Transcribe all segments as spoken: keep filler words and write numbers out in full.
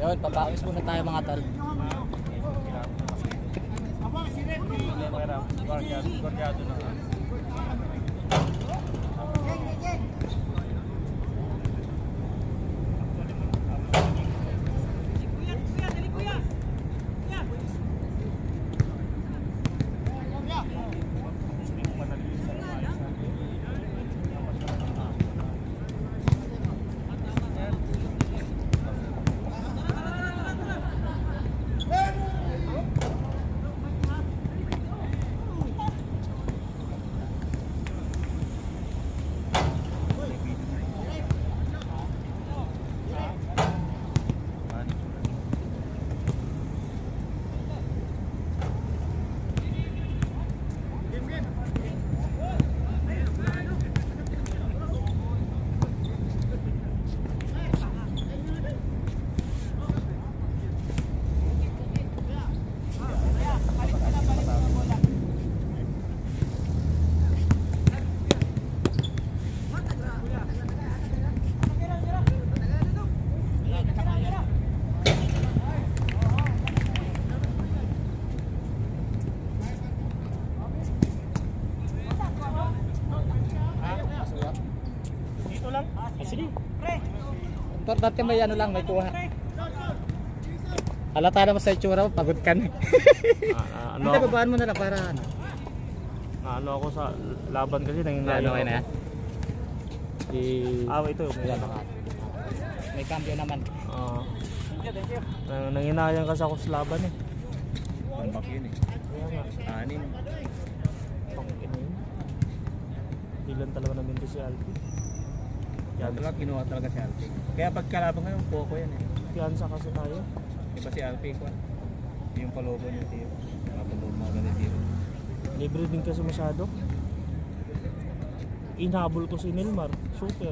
Yun, papawis muna tayo mga tol. Guardiado na. Tor, dati may ano lang, may kuha. Halata naman sa itsura mo, pagod ka na. Ah, ano Hindi, ako? babaan mo na lang para ano. Ah, ano ako sa laban kasi nang Ano kayo na yan? Di... Ah, ito yung Ayan, baka. May cambio naman. Ah. Nang nanginayang kasi ako sa laban eh. Pambak yun eh. Anin. Pangkin yun. Ilan talaga namin to si Alpi. Yan talaga kinuha talaga si Alpi. Kaya pagkalaban ka ng Poco yan eh. Piyansa kasi tayo. Iba si Alpi ko. Yung palobo niya tiro. Mga palobo mga ganit tiro. Libre din kasi masyado. Inhabol ko si Nilmar. Super.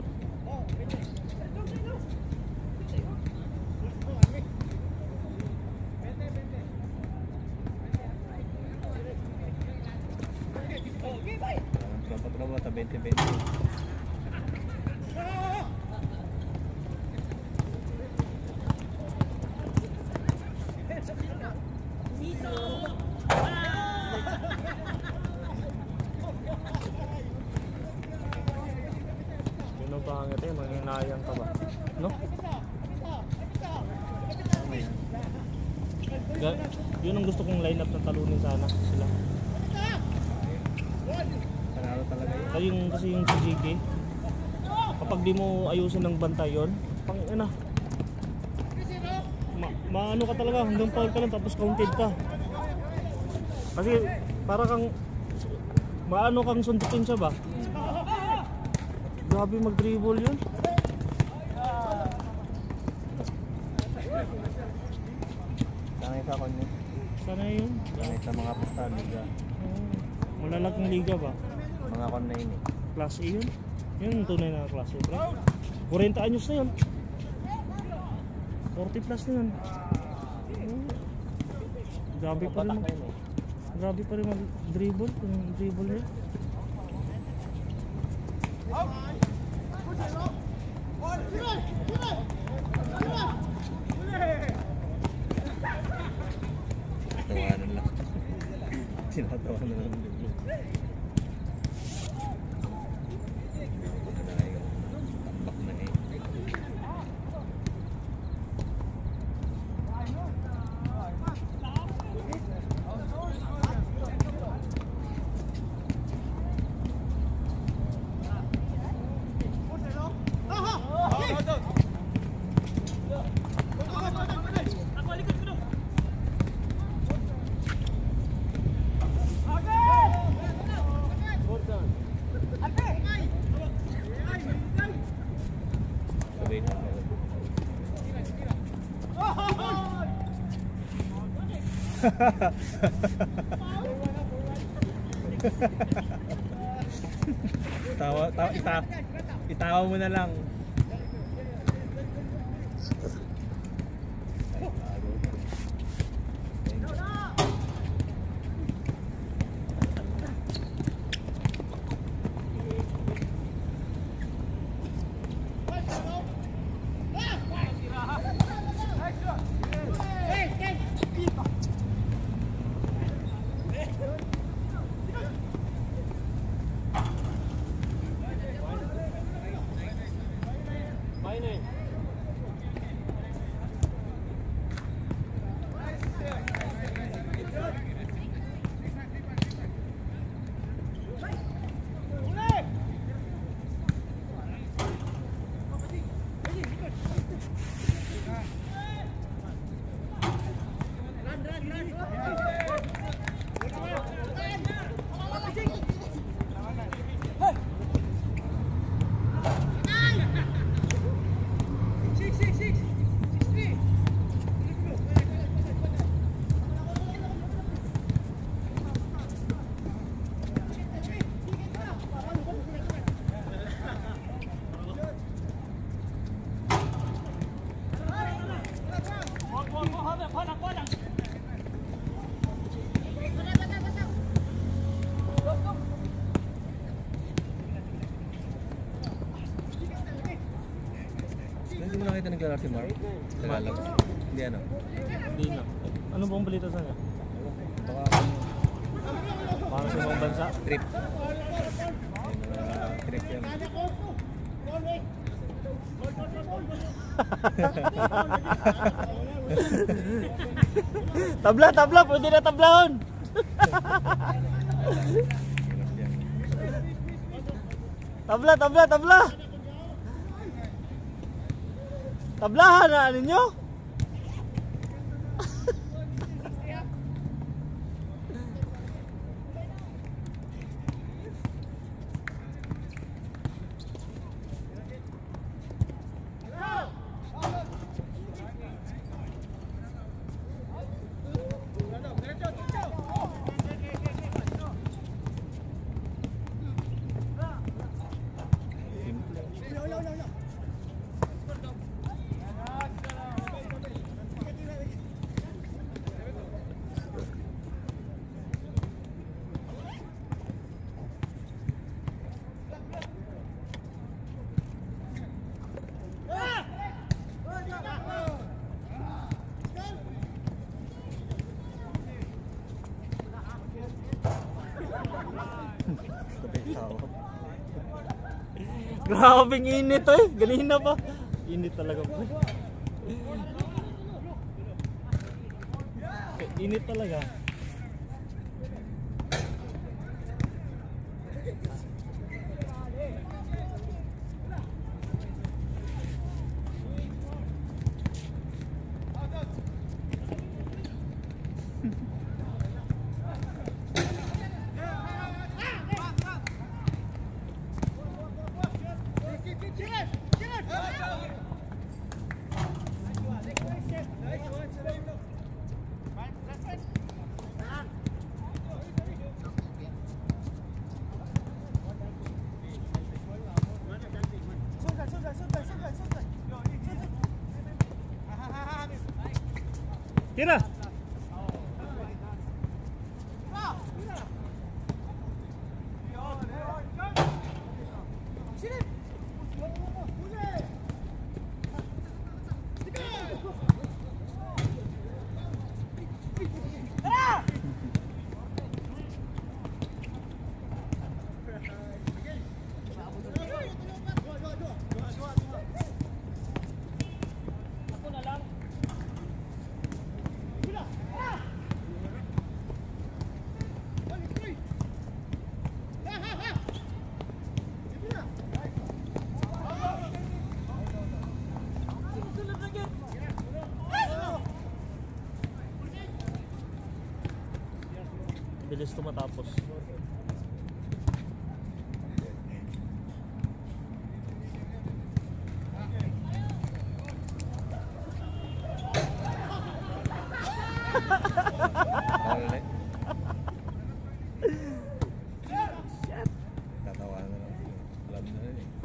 Tropa-tropa ta twenty twenty. Yun ang pangit eh. Manginayang ka ba? No? Ga- yun ang gusto kong lineup na talunin sana sila. Panalo talaga yun. Kasi yung, kasi yung si J K, kapag di mo ayusin ng bantay yun, pang ina. Ma maano ka talaga, hanggang foul ka lang tapos counted ka. Kasi para kang maano kang sundutin siya ba? Grabe mag-dribble yun. Sanay sa kon yun. Sana yun. Sanay sa mga pasta liga. Oh, malalaking liga ba? Mga kon na yun eh. Class A yun. Yun ang tunay na class A. forty anyos na yun. forty plus na yun. Oh. Grabe pa rin mag Grabe pa rin mag-dribble. Kung dribble niya. Tawanan lang. Sinatawanan lang. Tambak na eh. Sabay na. tawa, tawa, ita, itawa mo na lang. Hindi mo nakita naglalaro si Mark? Naglalaro? Hindi ano? Hindi na. Ano bang balita sa kanya? Baka Parang sa ibang bansa. trip. Uh, trip yan. Tabla, tabla! Pwede na tablahon! Hirap yan. Tabla, tabla, tabla! Tablahan na ninyo? Grabing init eh. Ganina pa. Init talaga po. Init talaga. Tira! Bilis ito matapos. Alright. Tatawa na lang. Alam na rin eh.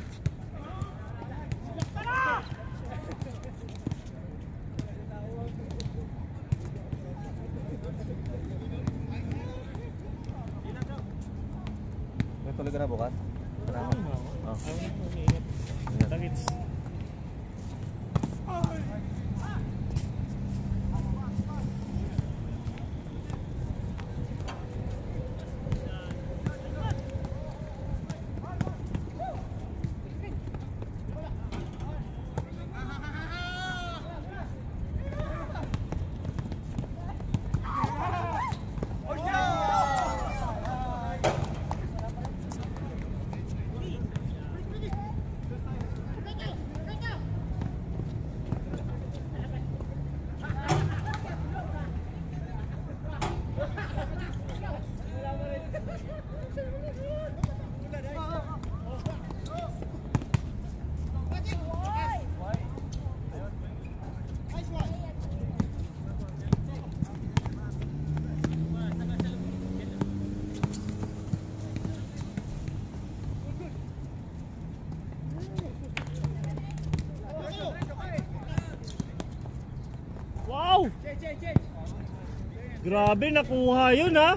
May tuloy ka na bukas? Salamat. Oh. Ingat. Dagits. Wow! Grabe, nakuha yun ha.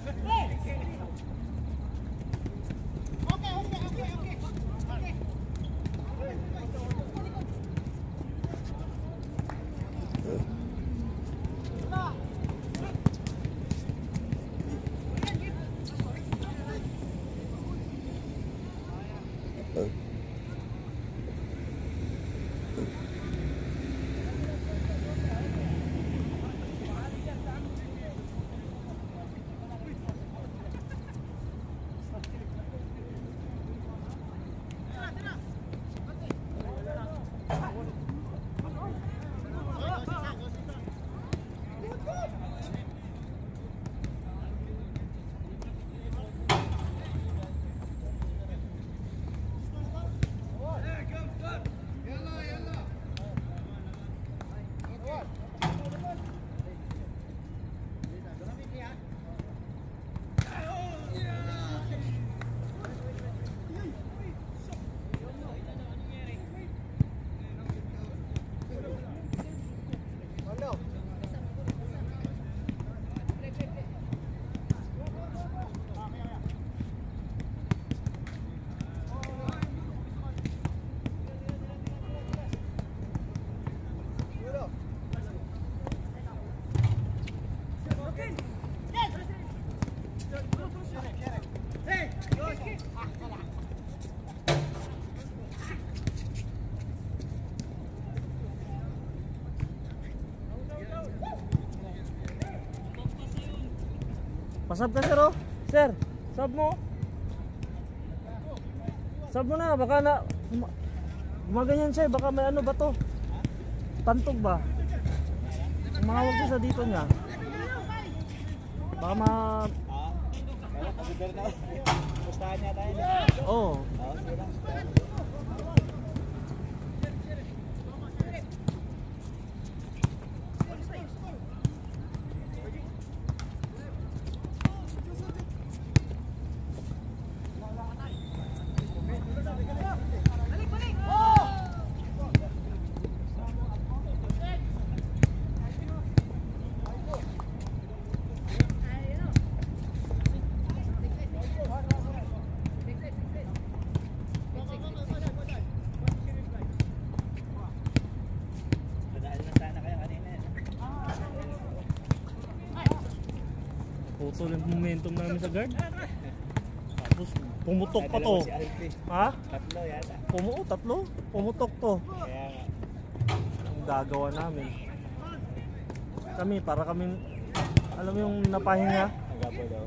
Pasab ka sir oh. Sir, sab mo. Sab mo na, baka na guma- gumaganyan siya, baka may ano ba to? Pantog ba? Umawag siya sa dito niya. Baka ma... Ah, wala, pag-ibig na. Pustahan niya tayo. Oo. Oh. Oo, sige lang. Putol yung momentum namin sa guard. Tapos pumutok pa to. Si Alfie. Ha? Tatlo yata. Pumu tatlo? Pumutok to. Kaya nga. Ang gagawa namin. Kami, para kami, alam mo yung napahinga? Ang gapo daw.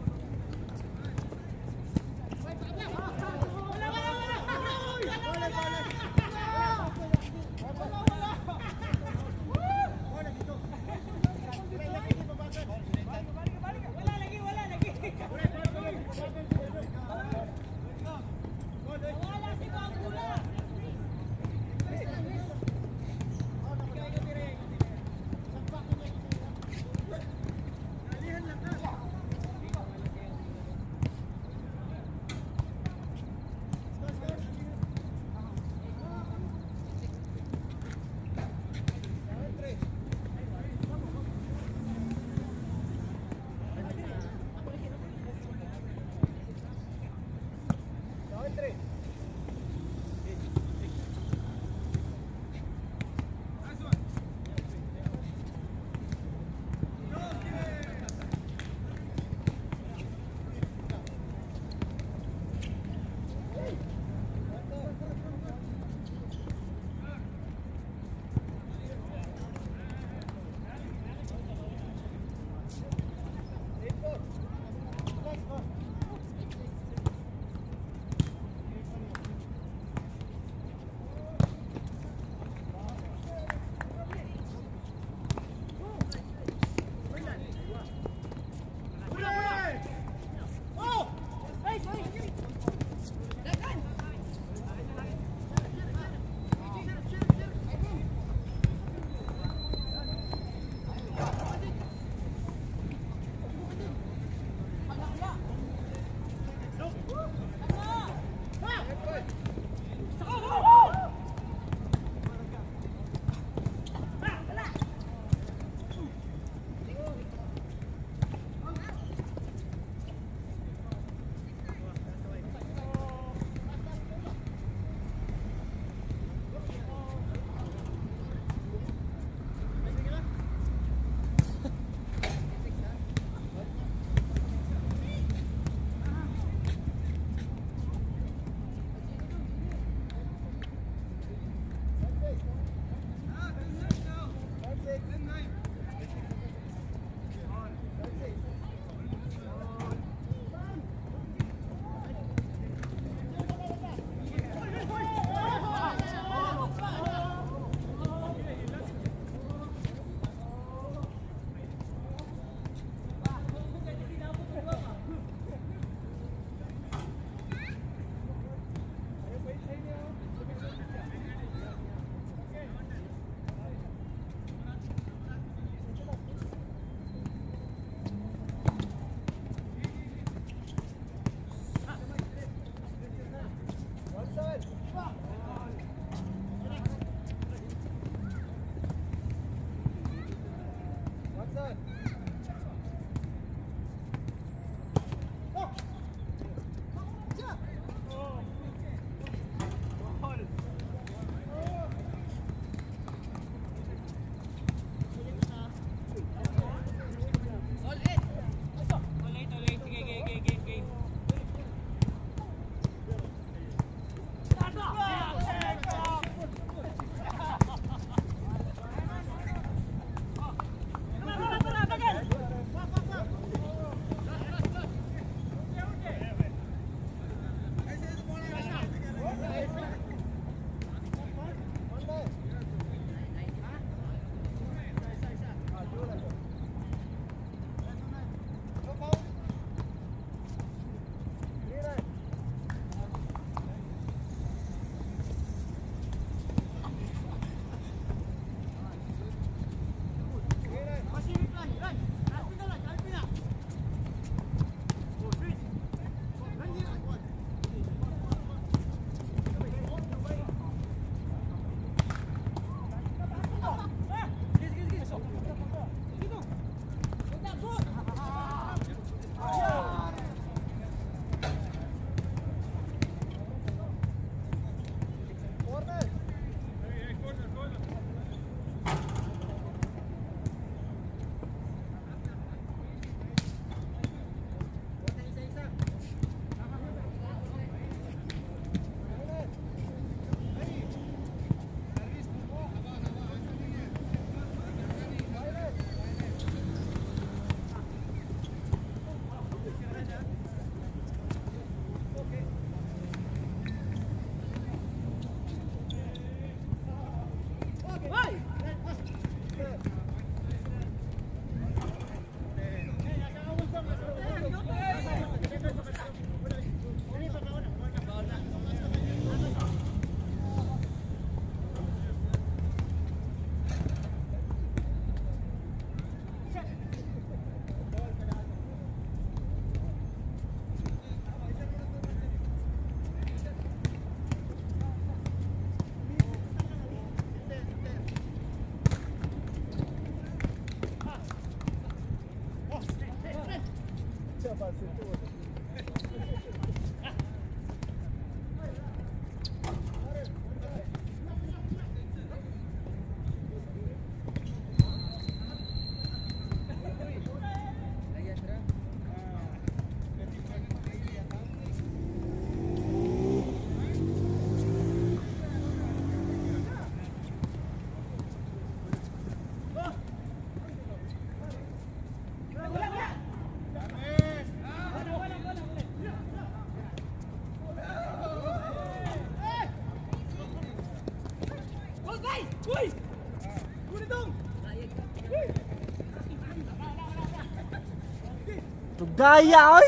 Gaya oi.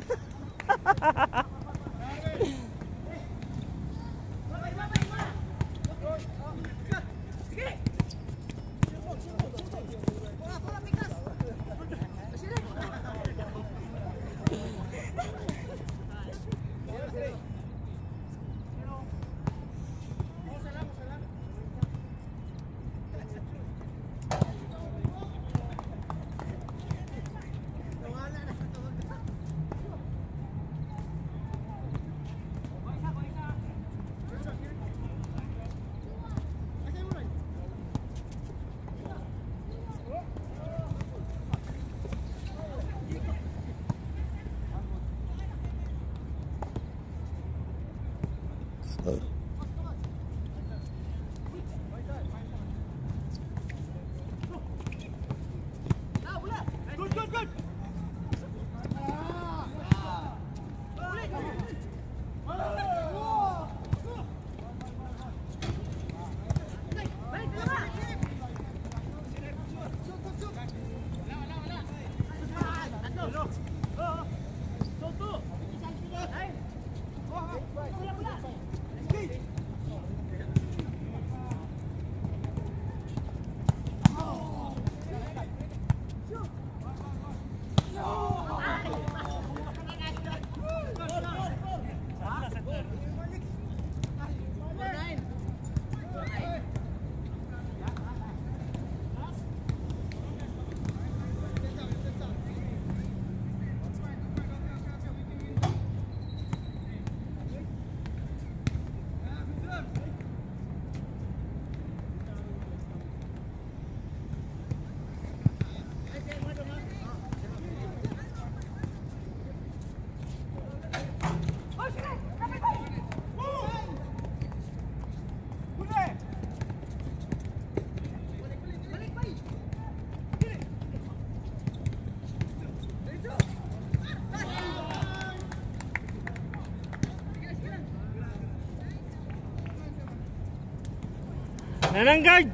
Nananggad!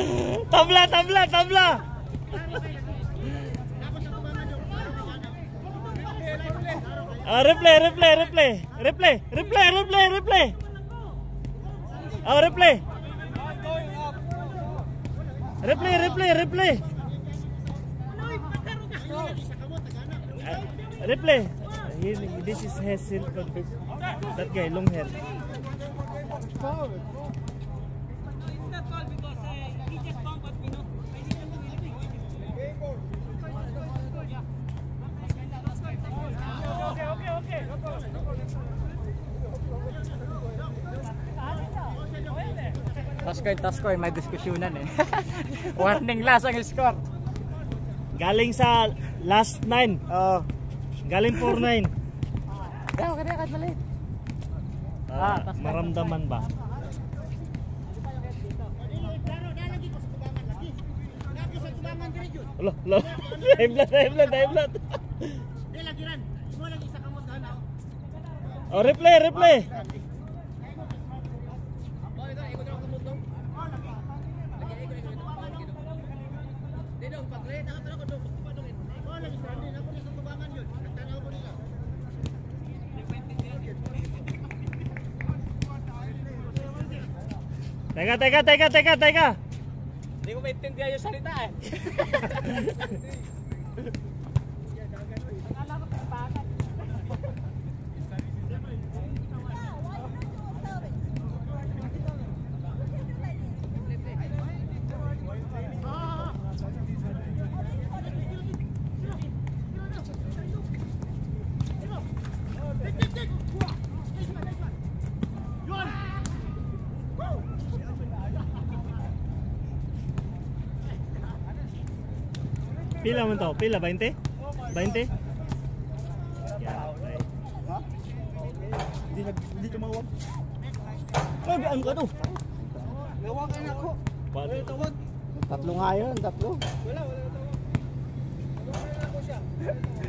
Tabla, tabla, tabla. Ah, replay, replay, replay. Replay, replay, replay, replay. Ah, replay. Replay, replay, replay. Ah, replay. He- This is hair silk. That guy, long hair. Taskoy, taskoy, may diskusyonan eh. Warning last ang score. Galing sa last nine. Oh. Galing four nine. Daw, kaya kad mali. Ah, maramdaman ba? Lo, lo. Live blood, live blood, live blood. Oh, replay, replay. Teka, teka, teka, teka, teka. Hindi ko maintindihan yung salita eh. Pila man to? Pila? twenty? twenty? Yeah, okay. Hindi hindi ka mawag. Ay, ano ka to? Nawagan ako. What? Tatlo nga yun, tatlo. Wala, wala tawag. Nawagan ako siya.